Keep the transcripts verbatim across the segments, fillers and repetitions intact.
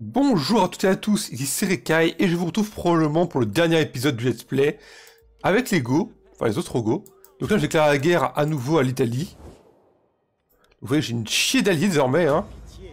Bonjour à toutes et à tous, ici c'est Rekai et je vous retrouve probablement pour le dernier épisode du Let's Play avec les Go, enfin les autres Go. Donc là je déclare la guerre à nouveau à l'Italie. Vous voyez j'ai une chier d'alliés désormais hein.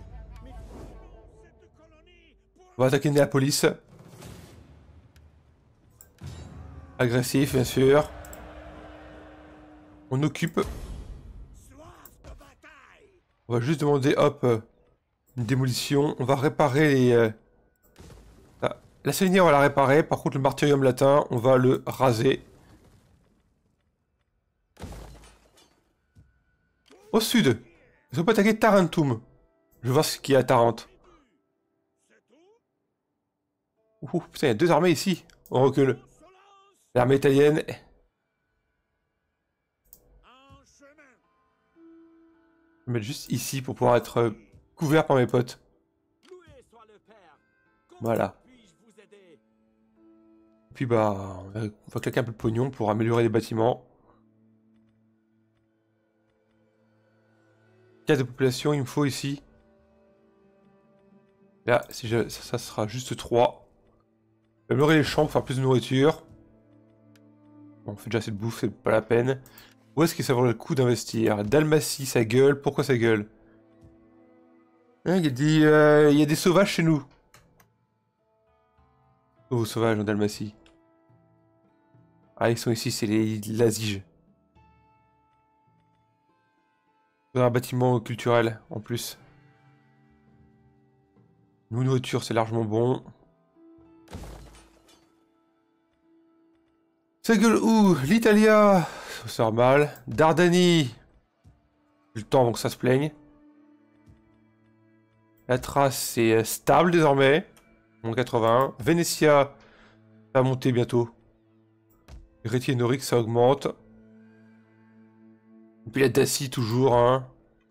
On va attaquer Néapolis. Agressif bien sûr. On occupe. On va juste demander hop une démolition. On va réparer les... Euh... Ah, la Sélénie on va la réparer, par contre le martyrium latin on va le raser. Au sud, est-ce qu'on peut attaquer Tarentum? Je vais voir ce qu'il y a à Tarente. Ouh, putain, il y a deux armées ici. On recule. L'armée italienne. Je vais mettre juste ici pour pouvoir être euh, couvert par mes potes. Voilà. Puis bah, on va, on va claquer un peu de pognon pour améliorer les bâtiments. Cas de population, il me faut ici. Là, si je, ça, ça sera juste trois. Améliorer les champs pour faire plus de nourriture. Bon, on fait déjà assez de bouffe, c'est pas la peine. Où est-ce que ça vaut le coup d'investir? Dalmatie, ça gueule. Pourquoi ça gueule? Il hein, y, a des, euh, y a des sauvages chez nous. Oh, sauvages en Dalmatie. Ah, ils sont ici, c'est les Laziges. Dans un bâtiment culturel, en plus. Nous, nourriture, c'est largement bon. Ça gueule où? L'Italia, c'est normal. Dardanie. Le temps avant que ça se plaigne. La trace, c'est stable désormais. Mon quatre-vingts. Venetia va monter bientôt. Réti et Noric, ça augmente. Et puis la Dacie, toujours, hein.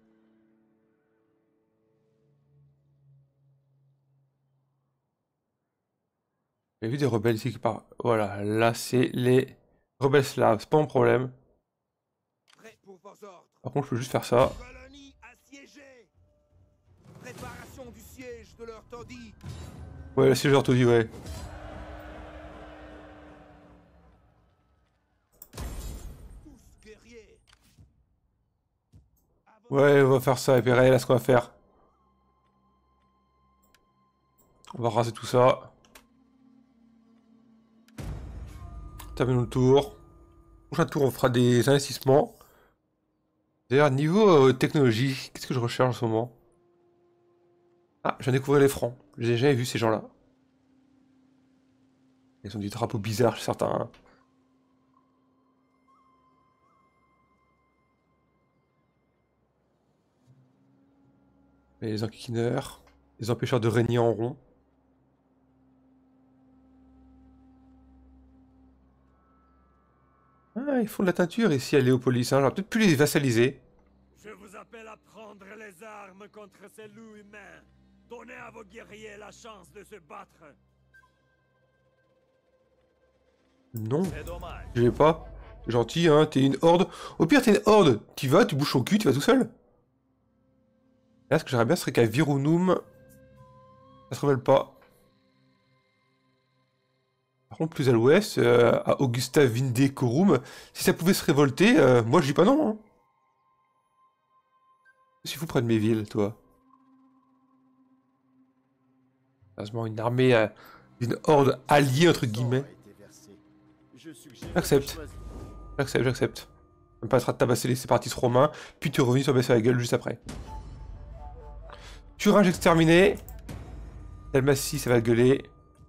J'ai vu des rebelles ici qui partent. Voilà, là, c'est les rebelles slaves. C'est pas mon problème. Par contre, je peux juste faire ça. Ouais, le siège de leur taudis, ouais. Ouais, on va faire ça, et puis là, ce qu'on va faire. On va raser tout ça. Terminons le tour. Prochain tour, on fera des investissements. D'ailleurs, niveau euh, technologie, qu'est-ce que je recherche en ce moment? Ah, je viens de découvrir les francs. J'ai jamais vu ces gens-là. Ils ont des drapeaux bizarres chez certains. Hein. Les enquiquineurs, les empêcheurs de régner en rond. Ah, ils font de la teinture ici à Léopolis. Hein. J'aurais peut-être pu les vassaliser. Je vous appelle à prendre les armes contre ces loups humains. Donnez à vos guerriers la chance de se battre. Non, je vais pas. Gentil, hein, t'es une horde. Au pire, t'es une horde. Tu vas, tu bouges ton cul, tu vas tout seul. Là, ce que j'aimerais bien, ce serait qu'à Virunum, ça se révèle pas. Par contre, plus à l'ouest, euh, à Augusta Vindecorum, si ça pouvait se révolter, euh, moi je dis pas non. Hein. Qu'est-ce qu'il faut près de mes villes, toi? Heureusement, une armée, euh, une horde alliée, entre guillemets. J'accepte. J'accepte, j'accepte. Même pas être à tabasser les séparatistes romains, puis tu reviens sur baisser la gueule juste après. Thuringe exterminé. Dalmatie, ça va gueuler.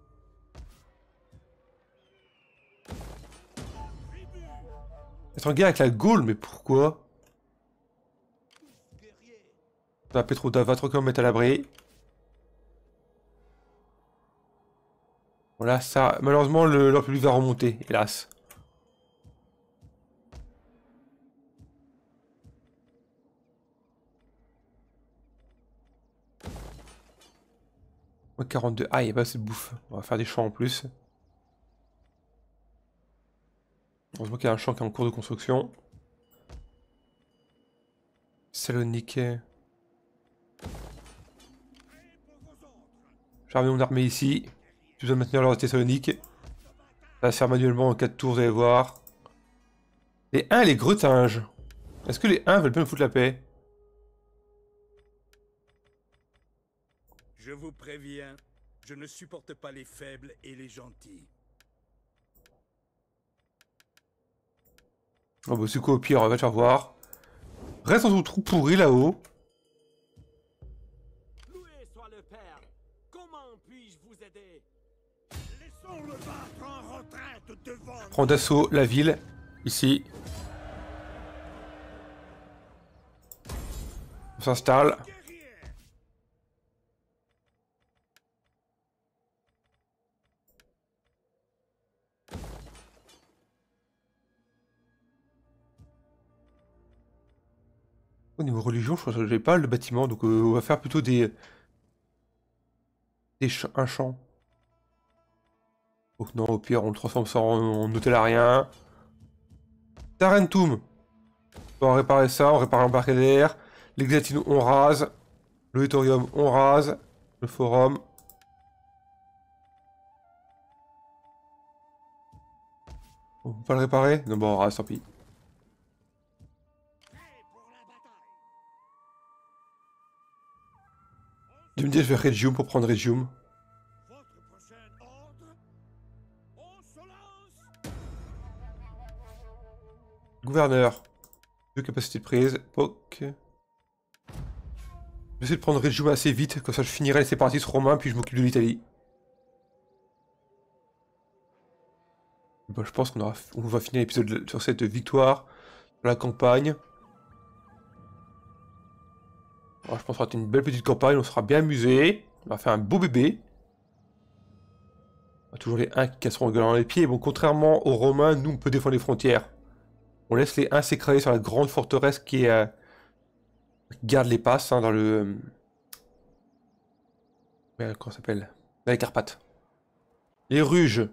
Être en guerre avec la Gaule, mais pourquoi? La Petroda va trop mettre à l'abri. Voilà, ça, malheureusement, leur public va remonter, hélas. quarante-deux. Ah, il n'y a pas assez de bouffe. On va faire des champs en plus. Heureusement qu'il y a un champ qui est en cours de construction. Salonique. J'ai remis mon armée ici. Plus besoin de maintenir l'ordre thessalonique. Ça va se faire manuellement en quatre tours, vous allez voir. Les uns et les gretinges. Est-ce que les uns veulent bien me foutre la paix? Je vous préviens, je ne supporte pas les faibles et les gentils. Oh bah c'est quoi au pire, on va te faire voir. Reste dans ton trou pourri là-haut. Loué soit le Père. Comment puis-je vous aider? Laissons le battre en retraite devant nous. Prends d'assaut la ville. Ici. On s'installe. Au niveau religion, je crois que j'ai pas le bâtiment, donc euh, on va faire plutôt des... des ch un champ. Donc non, au pire, on le transforme ça en, en hôtel à rien. Tarentum. On va réparer ça, on répare un barrière. L'Exatino, on rase. L'auditorium, on rase. Le forum. On peut pas le réparer? Non, bon, on rase, tant pis. Tu me dis, je vais Regium pour prendre Regium. Votre prochain ordre? On se lance. Gouverneur. Deux capacités de prise. Ok. Je vais essayer de prendre Regium assez vite, comme ça je finirai les séparatistes romains, puis je m'occupe de l'Italie. Bon, je pense qu'on aura... on va finir l'épisode sur cette victoire. Sur la campagne. Alors, je pense qu'on aura été une belle petite campagne, on sera bien amusé. On va faire un beau bébé. On a toujours les uns qui casseront dans les pieds. Bon, contrairement aux Romains, nous on peut défendre les frontières. On laisse les uns s'écraser sur la grande forteresse qui est... Euh, qui garde les passes hein, dans le... Euh, comment ça s'appelle? Dans les Carpates. Les Ruges.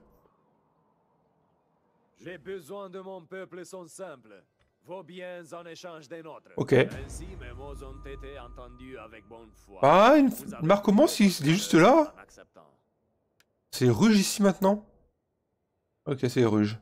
Les besoins de mon peuple sont simples. Vos biens en échange des nôtres. Ok. Ainsi, mes mots ont été entendus avec bonne foi. Ah, une... Vous avez Marc, comment si c'est juste là? en acceptant. C'est Ruges ici maintenant? Ok, c'est Ruges.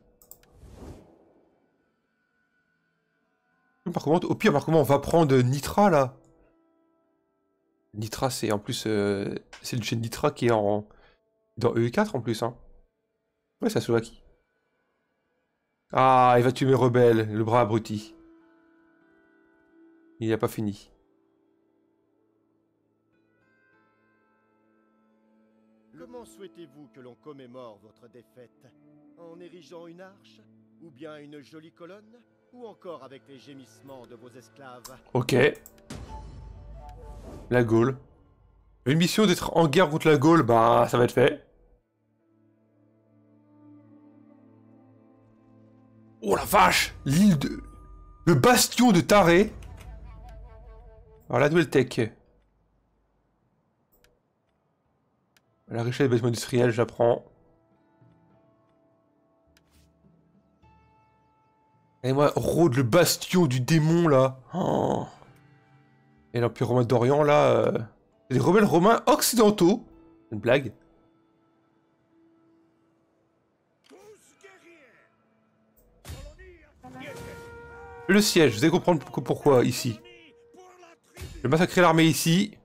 Par contre, au pire, par contre, on va prendre Nitra là. Nitra, c'est en plus. Euh, c'est le chaîne Nitra qui est en. Dans E U quatre en plus, hein. Ouais, c'est la Slovaquie. Ah, il va tuer mes rebelles, le bras abruti. Il n'a pas fini. Comment souhaitez-vous que l'on commémore votre défaite? En érigeant une arche? Ou bien une jolie colonne? Ou encore avec les gémissements de vos esclaves? Ok. La Gaule. Une mission d'être en guerre contre la Gaule, bah ça va être fait. Oh la vache! L'île de... Le bastion de Taré. Alors la nouvelle tech. La richesse des bâtiments industriels, j'apprends. Et moi, rôde le bastion du démon, là. Oh. Et l'Empire romain d'Orient, là... Euh... C'est des rebelles romains occidentaux. Une blague. Le siège, vous allez comprendre pourquoi, ici. Je vais massacrer l'armée ici.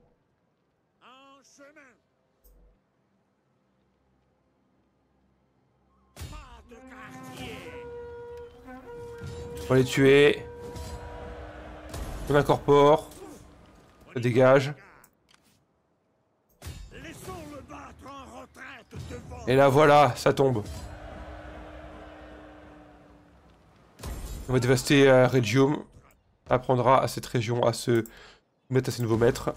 On va les tuer. Je m'incorpore. Ça dégage. Et là voilà, ça tombe. On va dévaster euh, Regium. Ça apprendra à cette région à se mettre à ses nouveaux maîtres.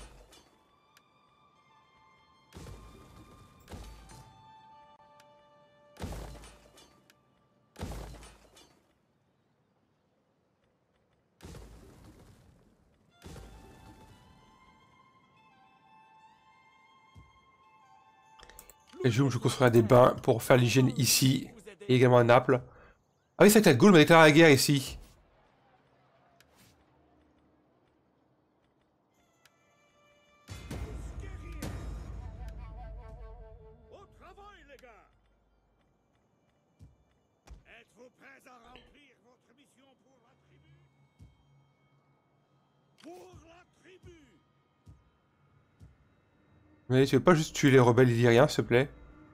Regium, je construirai des bains pour faire l'hygiène ici. Et également à Naples. Ah oui, c'est vrai que la Gaule m'a déclaré la guerre ici. Êtes-vous prêts à remplir votre mission pour la tribu? Pour la tribu! Mais tu veux pas juste tuer les rebelles illyriens, s'il te plaît?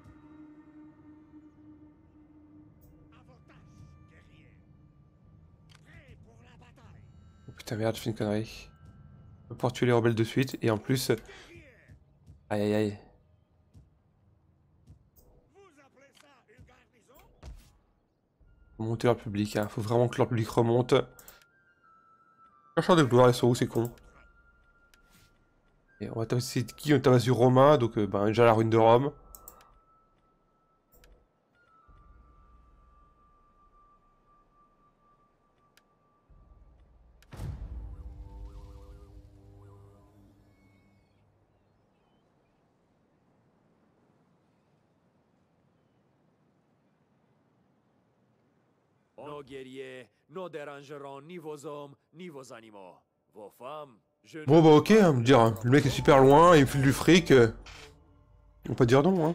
À vos tâches, guerriers! Prêts pour la bataille! Oh putain merde, je fais une connerie. On va pouvoir tuer les rebelles de suite, et en plus... Guerriers! Aïe aïe aïe. Vous appelez ça une garnison? Faut monter leur public, hein. Faut vraiment que leur public remonte. Chercheurs de gloire, ils sont où ces cons? Et on va tabasser qui? On tabasse du Romain, donc euh, ben, déjà la ruine de Rome. Nos guerriers ne dérangeront ni vos hommes, ni vos animaux. Vos femmes, je Bon bah ok, hein, me dire, hein, le mec est super loin, il me file du fric. Euh... On peut dire non, hein.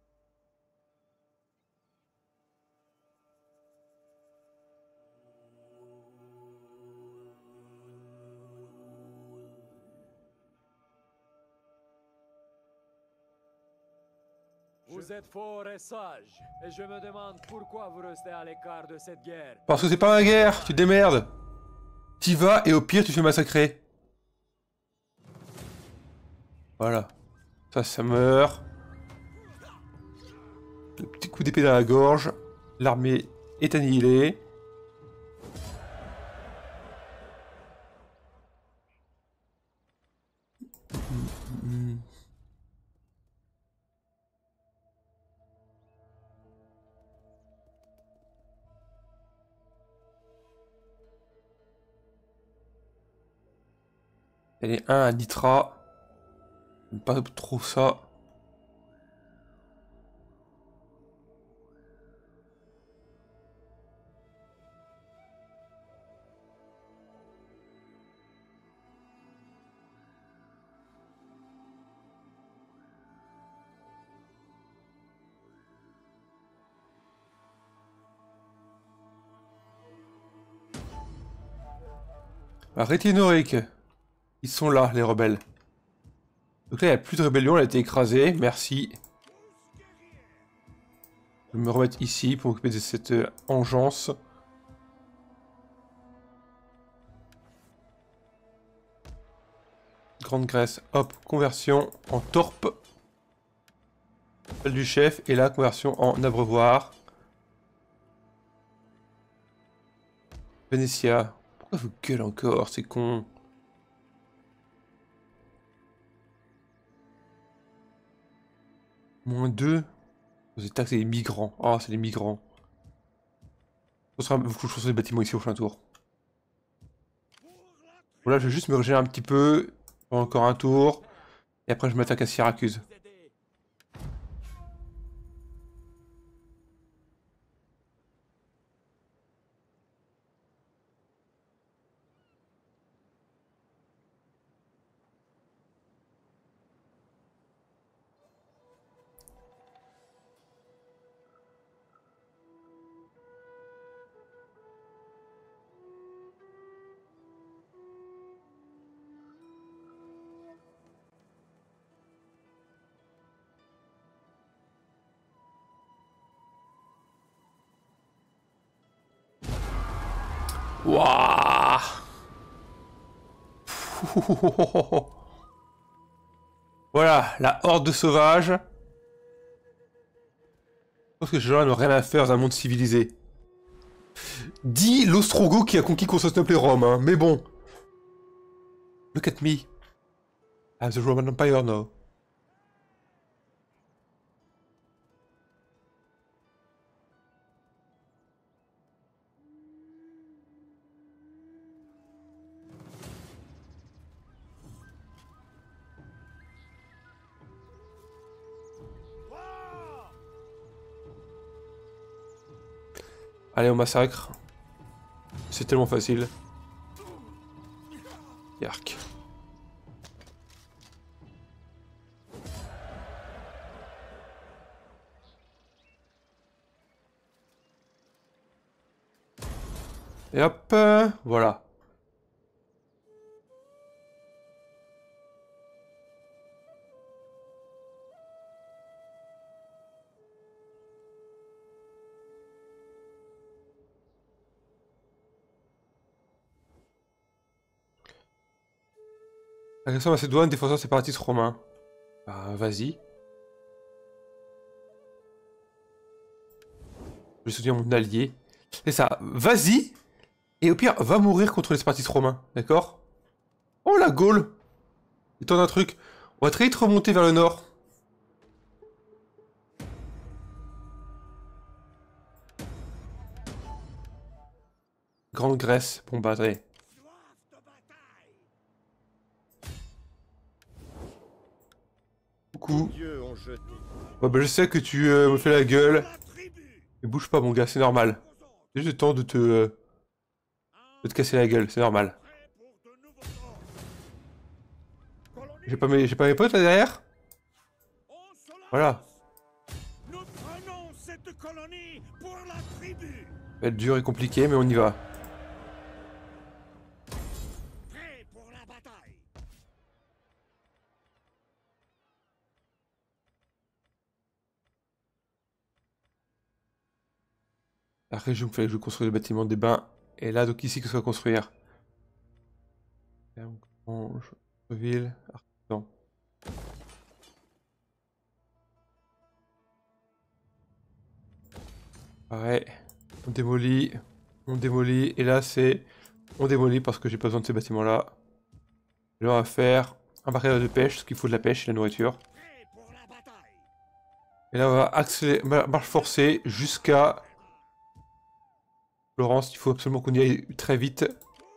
Vous êtes fort et sage, et je me demande pourquoi vous restez à l'écart de cette guerre. Parce que c'est pas ma guerre, tu te démerdes. T'y vas et au pire tu te fais massacrer. Voilà. Ça, ça meurt. Le petit coup d'épée dans la gorge. L'armée est annihilée. Elle est un à Nitra. J'aime pas trop ça. Rétinorique. Ils sont là, les rebelles. Donc là, il n'y a plus de rébellion, elle a été écrasée. Merci. Je vais me remettre ici pour m'occuper de cette euh, engeance. Grande Grèce, hop, conversion en torpe. Celle du chef, et là, conversion en abreuvoir. Vénétia. Pourquoi vous gueulez encore, c'est con. Moins deux. Vous êtes taxés les migrants. Ah, c'est les migrants. Ce sera beaucoup de choses sur les bâtiments ici au prochain tour. Voilà, je vais juste me régénérer un petit peu. Encore un tour. Et après, je m'attaque à Syracuse. Waouh. Voilà, la horde de sauvages. Je pense que ces gens-là n'ont rien à faire dans un monde civilisé. Dit l'Ostrogo qui a conquis Constantinople et Rome, hein. Mais bon. Look at me. I'm the Roman Empire now. Allez, on massacre. C'est tellement facile. Yark. Et hop, euh, voilà. Agression macédoine, défenseur séparatiste romain. Bah, vas-y. Je vais soutenir mon allié. C'est ça, vas-y. Et au pire, va mourir contre les séparatistes romains, d'accord? Oh la Gaule! Il tente un truc. On va très vite remonter vers le nord. Grande Grèce. Bon bah attendez. Coucou. Dieu ont jeté. Ouais, bah je sais que tu euh, me fais la gueule. Mais bouge pas mon gars, c'est normal. J'ai juste le temps de te... Euh, de te casser la gueule, c'est normal. J'ai pas mes, j'ai pas mes potes là derrière? Voilà. Nous prenons cette colonie pour la tribu. Ça va être dur et compliqué, mais on y va. Prêt pour la bataille. La région, il fallait que je construise le bâtiment des bains. Et là, donc ici, que ça va construire. Ange, ville, artisan. Pareil. On démolit. On démolit. Et là, c'est... On démolit parce que j'ai pas besoin de ces bâtiments-là. Là, on va faire un barrière de pêche, parce qu'il faut de la pêche et de la nourriture. Et là, on va accélérer, marche forcée jusqu'à... Florence, il faut absolument qu'on y aille très vite.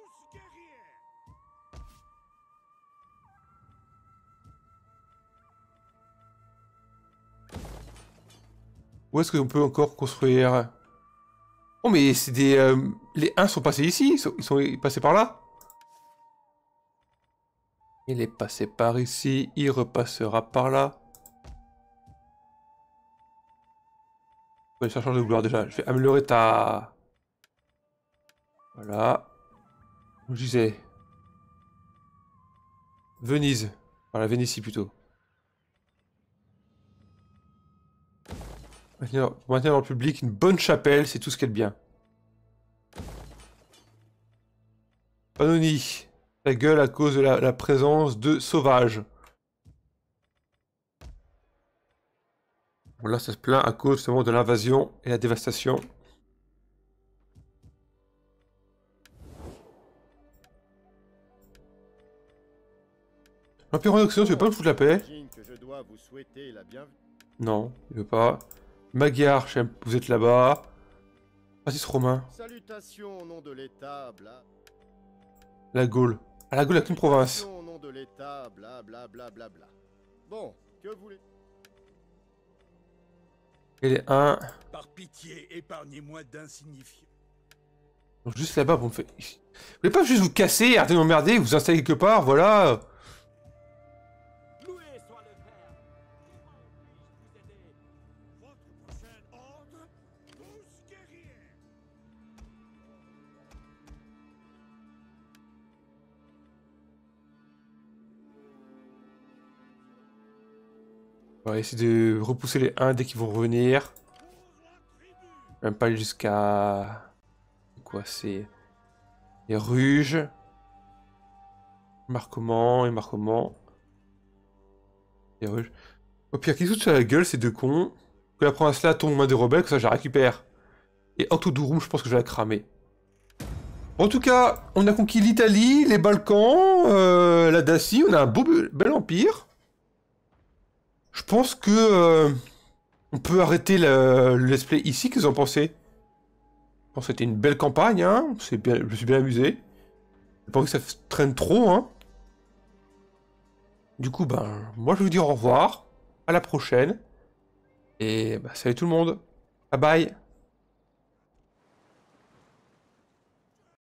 Où est-ce qu'on peut encore construire? Oh mais c'est des... Euh, les uns sont passés ici, ils sont, ils sont passés par là. Il est passé par ici, il repassera par là. Ouais, ça change de couleur déjà, je vais améliorer ta... Voilà. Je disais... Venise. Voilà, Vénétie plutôt. Maintenir, maintenir dans le public une bonne chapelle, c'est tout ce qu'elle bien. Pannonie. Ta gueule à cause de la, la présence de sauvages. Bon, là, ça se plaint à cause justement de l'invasion et la dévastation. L'Empire en Occident, tu veux pas me foutre la paix? Que je dois vous souhaiter la bienvenue. Non, il veut pas. Magyar, je sais, vous êtes là-bas. Fasciste romain. Salutations au nom de l'État, bla. La Gaule. Ah, la Gaule a qu'une province. Salutations au nom de l'État, bla bla bla bla bla. Bon, que voulez... Et les un. Par pitié, épargnez-moi d'insignifiants. Donc juste là-bas, vous me faites... Vous voulez pas juste vous casser, arrêtez de m'emmerder, vous installer quelque part, voilà. Loué soit le Père. Comment puis-je vous aider? Votre prochain ordre, tous guerriers. On va essayer de repousser les un dès qu'ils vont revenir. Même pas aller jusqu'à... Quoi, c'est... Les Ruges. Marquement et Marquement. Les Ruges. Au pire, qui saute sur la gueule, ces deux cons. Que la province là tombe aux mains des rebelles, que ça je la récupère. Et Octodurum, je pense que je vais la cramer. En tout cas, on a conquis l'Italie, les Balkans, euh, la Dacie, on a un beau, bel empire. Je pense que... Euh, on peut arrêter le, le let's play ici, qu'est-ce que vous en pensez? Je pense que c'était une belle campagne, hein. Bien, je me suis bien amusé. J'ai pas envie que ça traîne trop, hein. Du coup, ben, moi je vais vous dire au revoir. À la prochaine. Et bah, salut tout le monde. Bye bye.